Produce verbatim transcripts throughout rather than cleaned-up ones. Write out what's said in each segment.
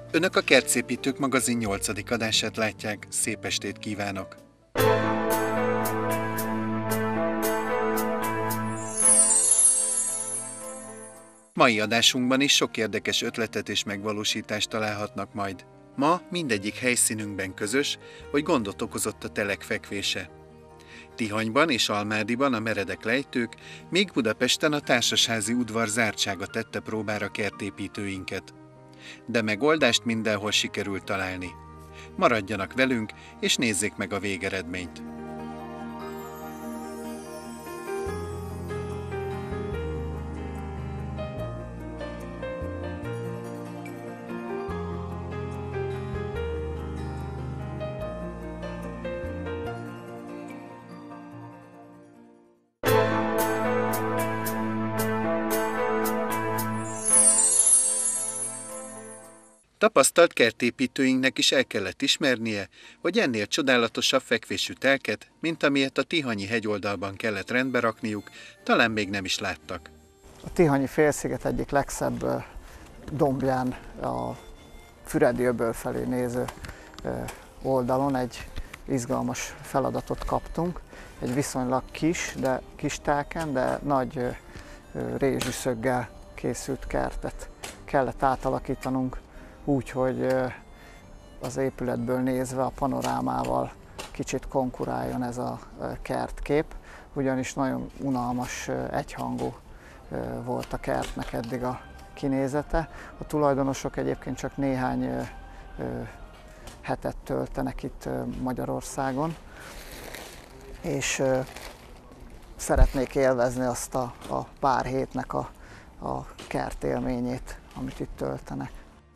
Önök a Kertszépítők magazin nyolcadik adását látják, szép estét kívánok! Mai adásunkban is sok érdekes ötletet és megvalósítást találhatnak majd. Ma mindegyik helyszínünkben közös, hogy gondot okozott a telek fekvése. Tihanyban és Almádiban a meredek lejtők, még Budapesten a társasházi udvar zártsága tette próbára kertépítőinket. De megoldást mindenhol sikerült találni. Maradjanak velünk, és nézzék meg a végeredményt. Tapasztalt kertépítőinknek is el kellett ismernie, hogy ennél csodálatosabb fekvésű telket, mint amilyet a tihanyi hegyoldalban kellett rendbe rakniuk, talán még nem is láttak. A tihanyi félsziget egyik legszebb dombján, a Füredi-öböl felé néző oldalon egy izgalmas feladatot kaptunk. Egy viszonylag kis, de kis telken, de nagy rézsűszöggel készült kertet kellett átalakítanunk, úgy, hogy az épületből nézve a panorámával kicsit konkuráljon ez a kertkép, ugyanis nagyon unalmas, egyhangú volt a kertnek eddig a kinézete. A tulajdonosok egyébként csak néhány hetet töltenek itt Magyarországon, és szeretnék élvezni azt a, a pár hétnek a, a kert élményét, amit itt töltenek.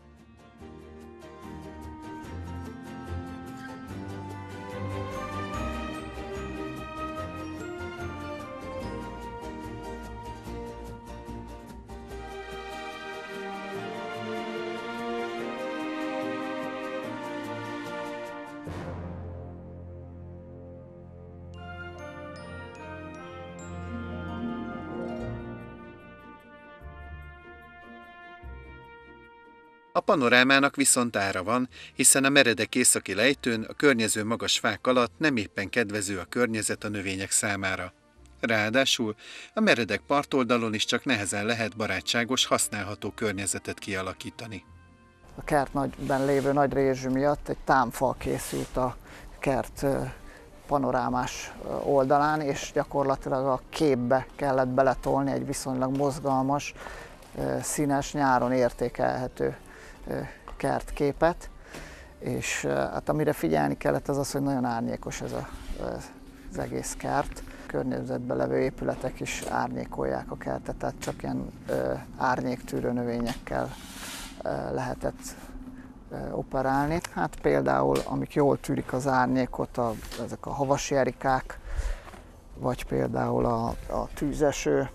A panorámának viszont ára van, hiszen a meredek északi lejtőn a környező magas fák alatt nem éppen kedvező a környezet a növények számára. Ráadásul a meredek partoldalon is csak nehezen lehet barátságos, használható környezetet kialakítani. A kertben lévő nagy rézsű miatt egy támfal készült a kert panorámás oldalán, és gyakorlatilag a képbe kellett beletolni egy viszonylag mozgalmas, színes, nyáron értékelhető kertképet, és hát amire figyelni kellett az az, hogy nagyon árnyékos ez a, az egész kert. A környezetben levő épületek is árnyékolják a kertet, tehát csak ilyen árnyéktűrő növényekkel lehetett operálni. Hát például, amik jól tűrik az árnyékot, a, ezek a havasi erikák, vagy például a, a tűzeső.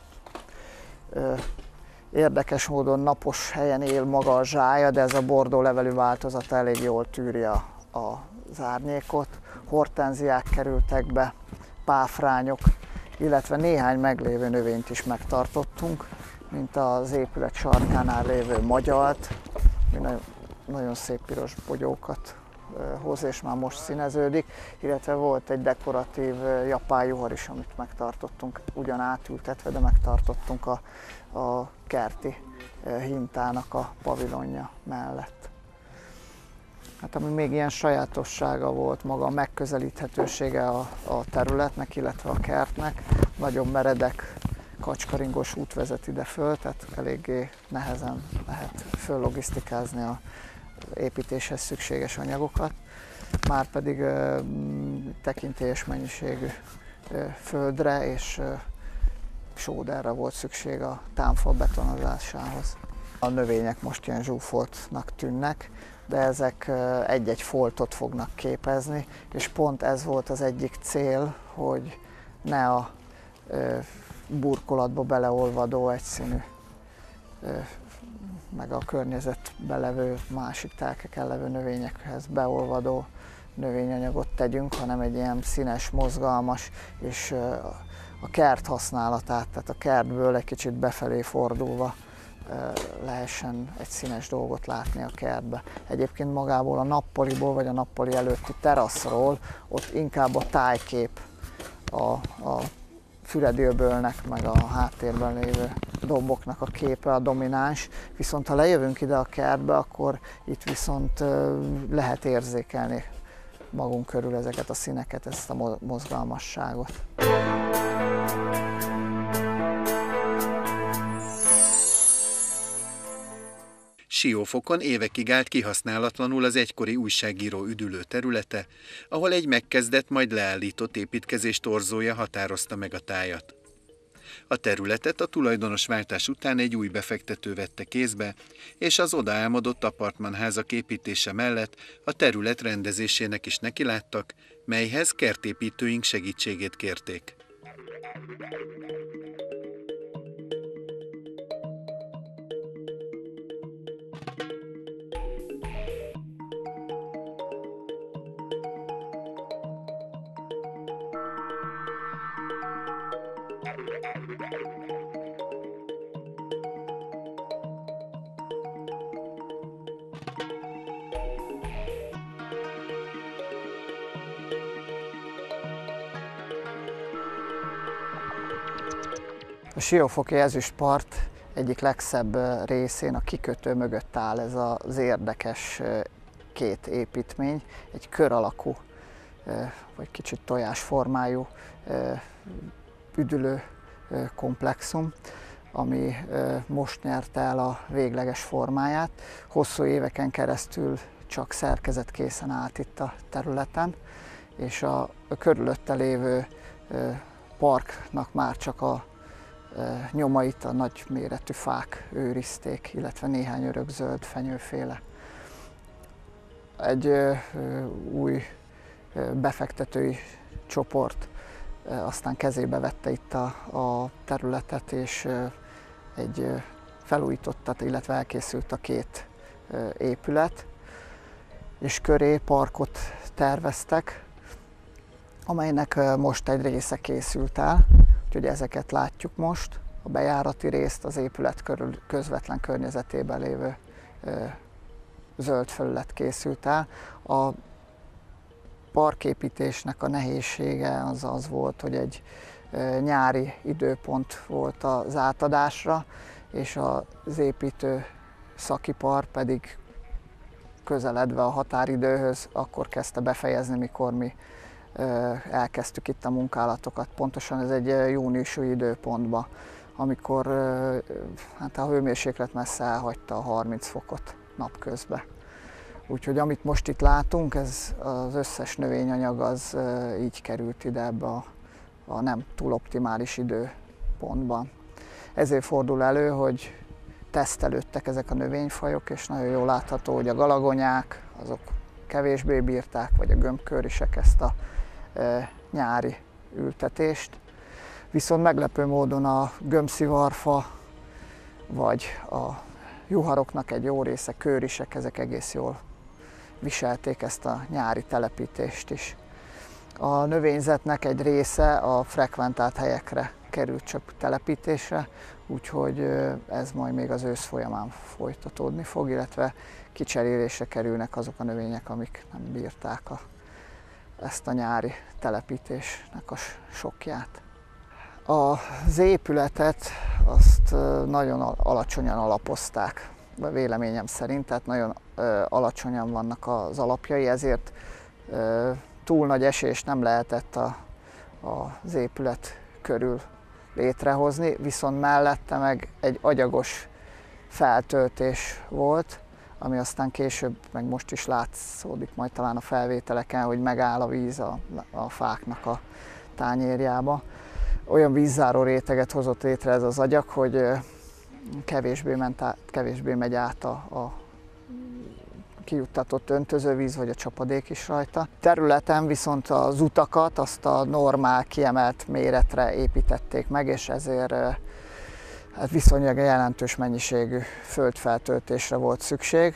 Érdekes módon napos helyen él maga a zsája, de ez a bordó levelű változat elég jól tűri a, a, az árnyékot. Hortenziák kerültek be, páfrányok, illetve néhány meglévő növényt is megtartottunk, mint az épület sarkánál lévő magyalt, nagyon, nagyon szép piros bogyókat hoz, és már most színeződik, illetve volt egy dekoratív japán juhar is, amit megtartottunk, ugyan átültetve, de megtartottunk a, a kerti hintának a pavilonja mellett. Hát ami még ilyen sajátossága volt, maga a megközelíthetősége a, a területnek, illetve a kertnek. Nagyon meredek, kacskaringos út vezet ide föl, tehát eléggé nehezen lehet föllogisztikázni a építéshez szükséges anyagokat, márpedig ö, tekintélyes mennyiségű ö, földre és ö, sóderre volt szükség a támfal betonozásához. A növények most ilyen zsúfoltnak tűnnek, de ezek egy-egy foltot fognak képezni, és pont ez volt az egyik cél, hogy ne a ö, burkolatba beleolvadó egyszínű ö, meg a környezetben levő másik telkeken levő növényekhez beolvadó növényanyagot tegyünk, hanem egy ilyen színes, mozgalmas, és a kert használatát, tehát a kertből egy kicsit befelé fordulva lehessen egy színes dolgot látni a kertbe. Egyébként magából a nappaliból, vagy a nappali előtti teraszról ott inkább a tájkép, a, a Füredi-öbölnek, meg a háttérben lévő domboknak a képe a domináns, viszont ha lejövünk ide a kertbe, akkor itt viszont lehet érzékelni magunk körül ezeket a színeket, ezt a mozgalmasságot. Siófokon évekig állt kihasználatlanul az egykori újságíró üdülő területe, ahol egy megkezdett, majd leállított építkezés torzója határozta meg a tájat. A területet a tulajdonosváltás után egy új befektető vette kézbe, és az oda álmodott apartmanházak építése mellett a terület rendezésének is nekiláttak, melyhez kertépítőink segítségét kérték. A Siófoki Ezüstpart egyik legszebb részén, a kikötő mögött áll ez az érdekes két építmény, egy kör alakú, vagy kicsit tojásformájú üdülő komplexum, ami most nyerte el a végleges formáját. Hosszú éveken keresztül csak szerkezetkészen állt itt a területen, és a körülötte lévő parknak már csak a nyomait a nagy méretű fák őrizték, illetve néhány örökzöld fenyőféle. Egy ö, ö, új ö, befektetői csoport ö, aztán kezébe vette itt a, a területet, és ö, egy ö, felújítottat, illetve elkészült a két ö, épület, és köré parkot terveztek, amelynek ö, most egy része készült el. Úgyhogy ezeket látjuk most, a bejárati részt, az épület körül közvetlen környezetében lévő ö, zöld felület készült el. A parképítésnek a nehézsége az az volt, hogy egy ö, nyári időpont volt az átadásra, és az építő szakipar pedig közeledve a határidőhöz akkor kezdte befejezni, mikor mi elkezdtük itt a munkálatokat. Pontosan ez egy júniusi időpontban, amikor hát a hőmérséklet messze elhagyta a harminc fokot napközben. Úgyhogy amit most itt látunk, ez az összes növényanyag az így került ide ebbe a, a nem túl optimális időpontban. Ezért fordul elő, hogy tesztelődtek ezek a növényfajok, és nagyon jól látható, hogy a galagonyák azok kevésbé bírták, vagy a gömbkörisek ezt a e, nyári ültetést. Viszont meglepő módon a gömbszivarfa, vagy a juharoknak egy jó része, kőrisek, ezek egész jól viselték ezt a nyári telepítést is. A növényzetnek egy része a frekventált helyekre került csak telepítésre, úgyhogy ez majd még az ősz folyamán folytatódni fog, illetve kicserélésre kerülnek azok a növények, amik nem bírták a, ezt a nyári telepítésnek a sokját. Az épületet azt nagyon alacsonyan alapozták, véleményem szerint, tehát nagyon alacsonyan vannak az alapjai, ezért túl nagy esés nem lehetett a, az épület körül létrehozni, viszont mellette meg egy agyagos feltöltés volt, ami aztán később, meg most is látszódik majd talán a felvételeken, hogy megáll a víz a, a fáknak a tányérjába. Olyan vízzáró réteget hozott létre ez az agyag, hogy kevésbé, ment át, kevésbé megy át a, a kijuttatott öntözővíz, vagy a csapadék is rajta. Területen viszont az utakat azt a normál kiemelt méretre építették meg, és ezért hát viszonylag jelentős mennyiségű földfeltöltésre volt szükség.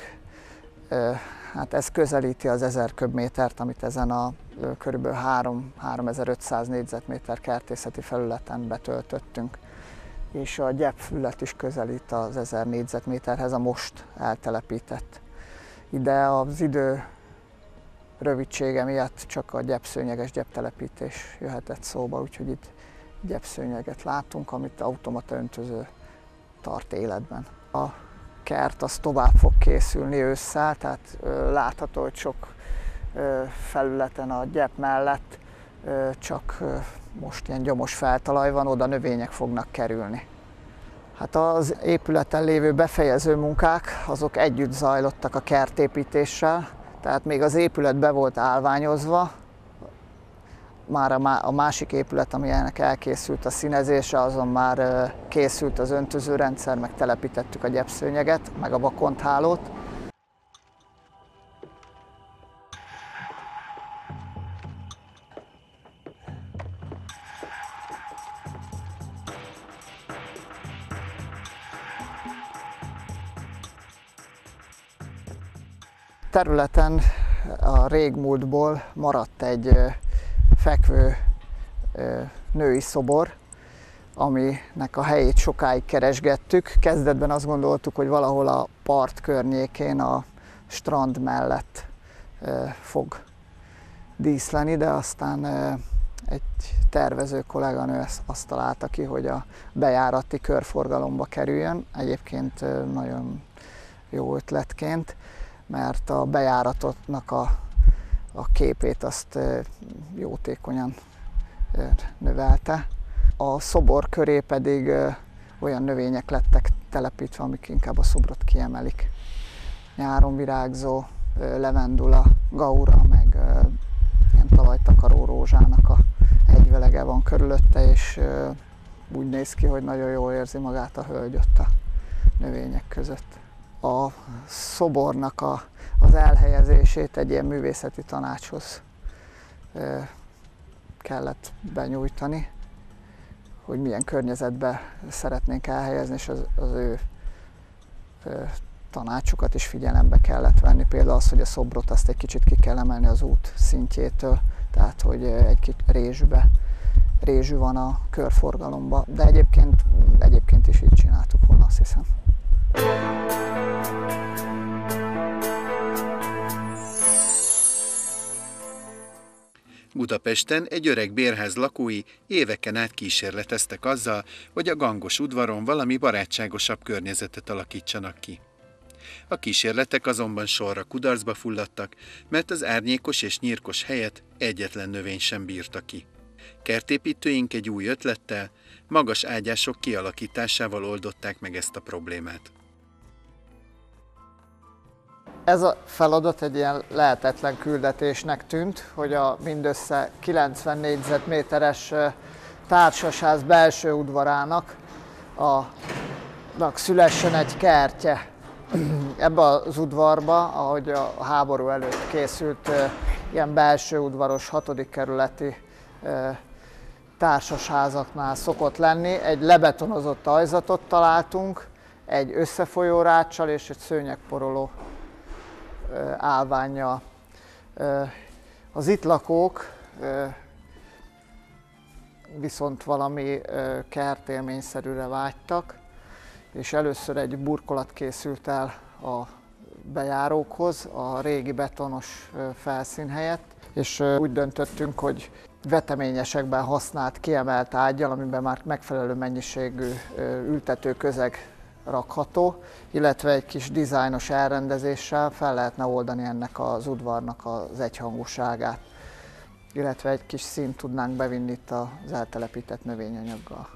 Hát ez közelíti az ezer köbmétert, amit ezen a kb. három-háromezer-ötszáz négyzetméter kertészeti felületen betöltöttünk. és a gyepfüllet is közelít az ezer négyzetméterhez, a most eltelepített. Ide az idő rövidsége miatt csak a gyepszőnyeges gyeptelepítés jöhetett szóba, úgyhogy itt gyepszőnyeget látunk, amit automata öntöző tart életben. A kert az tovább fog készülni ősszel, tehát ö, látható, hogy sok ö, felületen a gyep mellett ö, csak ö, most ilyen gyomos feltalaj van, oda növények fognak kerülni. Hát az épületen lévő befejező munkák azok együtt zajlottak a kertépítéssel, tehát még az épület be volt állványozva, már a másik épület, amilyenek elkészült a színezése, azon már készült az öntözőrendszer, meg telepítettük a gyepszőnyeget, meg a vakonthálót. Területen a régmúltból maradt egy fekvő női szobor, aminek a helyét sokáig keresgettük. Kezdetben azt gondoltuk, hogy valahol a part környékén, a strand mellett fog díszleni, de aztán egy tervező kolléganő azt találta ki, hogy a bejárati körforgalomba kerüljön. Egyébként nagyon jó ötletként, mert a bejáratotnak a, a képét azt jótékonyan növelte. A szobor köré pedig olyan növények lettek telepítve, amik inkább a szobrot kiemelik. Nyáron virágzó levendula, gaura, meg ilyen talajtakaró rózsának a egyvelege van körülötte, és úgy néz ki, hogy nagyon jól érzi magát a hölgy ott a növények között. A szobornak a, az elhelyezését egy ilyen művészeti tanácshoz kellett benyújtani, hogy milyen környezetben szeretnénk elhelyezni, és az, az ő tanácsukat is figyelembe kellett venni. Például az, hogy a szobrot azt egy kicsit ki kell emelni az út szintjétől, tehát hogy egy kicsit rézsbe, rézsű van a körforgalomban, de egyébként, egyébként is így csináltuk volna, azt hiszem. Budapesten egy öreg bérház lakói éveken át kísérleteztek azzal, hogy a gangos udvaron valami barátságosabb környezetet alakítsanak ki. A kísérletek azonban sorra kudarcba fulladtak, mert az árnyékos és nyírkos helyet egyetlen növény sem bírta ki. Kertépítőink egy új ötlettel, magas ágyások kialakításával oldották meg ezt a problémát. Ez a feladat egy ilyen lehetetlen küldetésnek tűnt, hogy a mindössze kilencven négyzetméteres társasház belső udvarának a, szülessen egy kertje. Ebbe az udvarba, ahogy a háború előtt készült ilyen belső udvaros hatodik kerületi társasházaknál szokott lenni, egy lebetonozott ajzatot találtunk, egy összefolyó ráccsal és egy szőnyegporoló állvánnyal. Az itt lakók viszont valami kertélményszerűre vágytak, és először egy burkolat készült el a bejárókhoz, a régi betonos felszín helyett, és úgy döntöttünk, hogy veteményesekben használt kiemelt ággyal, amiben már megfelelő mennyiségű ültetőközeg rakható, illetve egy kis dizájnos elrendezéssel fel lehetne oldani ennek az udvarnak az egyhangúságát, illetve egy kis színt tudnánk bevinni itt az eltelepített növényanyaggal.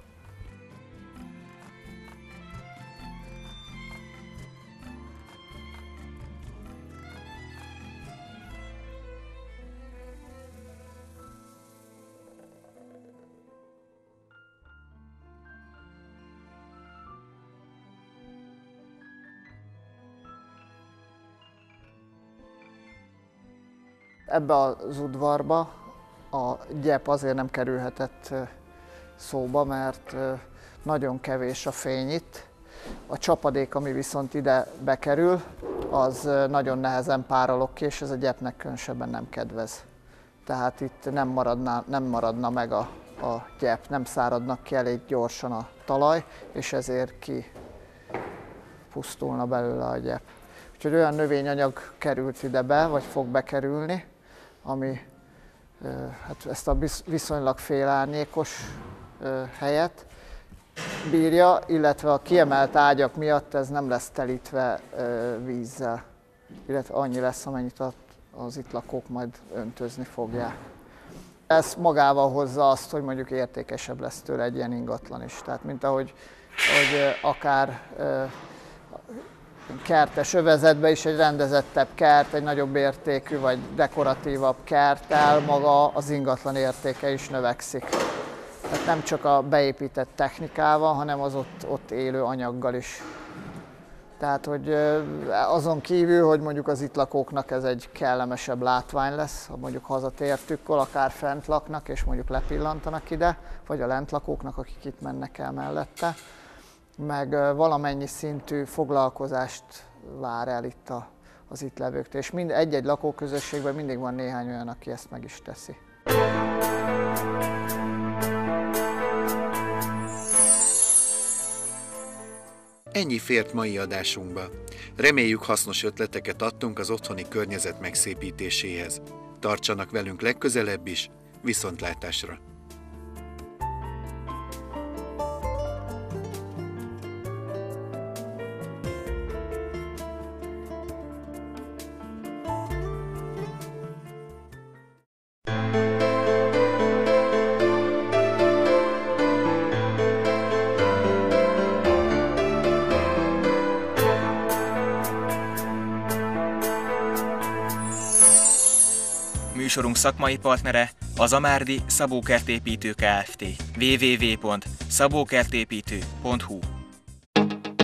Ebbe az udvarba a gyep azért nem kerülhetett szóba, mert nagyon kevés a fény itt. A csapadék, ami viszont ide bekerül, az nagyon nehezen párolog ki, és ez a gyepnek különösebben nem kedvez. Tehát itt nem maradna, nem maradna meg a a gyep, nem száradnak ki elég gyorsan a talaj, és ezért kipusztulna belőle a gyep. Úgyhogy olyan növényanyag került ide be, vagy fog bekerülni, ami hát ezt a viszonylag félárnyékos helyet bírja, illetve a kiemelt ágyak miatt ez nem lesz telítve vízzel, illetve annyi lesz, amennyit az itt lakók majd öntözni fogják. Ez magával hozza azt, hogy mondjuk értékesebb lesz tőle egy ilyen ingatlan is. Tehát mint ahogy hogy akár kertes övezetben is egy rendezettebb kert, egy nagyobb értékű vagy dekoratívabb kerttel maga az ingatlan értéke is növekszik. Tehát nem csak a beépített technikával, hanem az ott, ott élő anyaggal is. Tehát, hogy azon kívül, hogy mondjuk az itt lakóknak ez egy kellemesebb látvány lesz, ha mondjuk hazatértükkor, akár fent laknak és mondjuk lepillantanak ide, vagy a lentlakóknak, akik itt mennek el mellette, meg valamennyi szintű foglalkozást vár el itt a, az itt levőktől. És mind, egy-egy lakóközösségben mindig van néhány olyan, aki ezt meg is teszi. Ennyi fért mai adásunkba. Reméljük, hasznos ötleteket adtunk az otthoni környezet megszépítéséhez. Tartsanak velünk legközelebb is, viszontlátásra! Műsorunk szakmai partnere az Amárdi Szabókertépítő Kft. double-u double-u double-u pont szabókertépítő pont hu